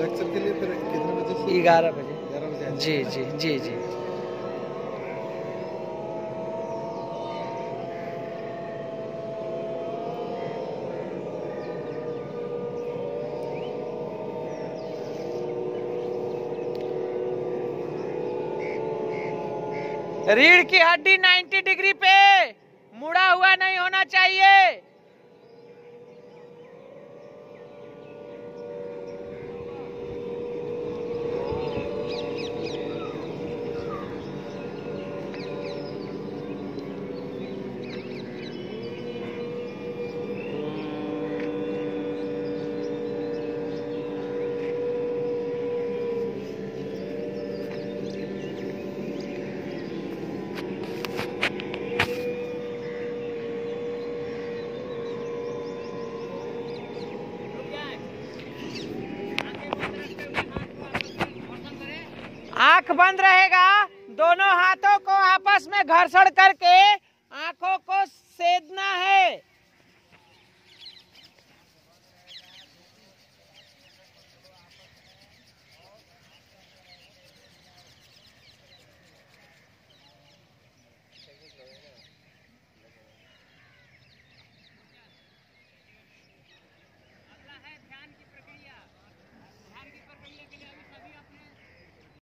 Fracture के लिए फिर कितने बजे से? 11 बजे। 11 बजे? जी जी जी जी। रीढ़ की हड्डी 90 डिग्री पे मुड़ा हुआ नहीं होना चाहिए। आंख बंद रहेगा, दोनों हाथों को आपस में घर्षण करके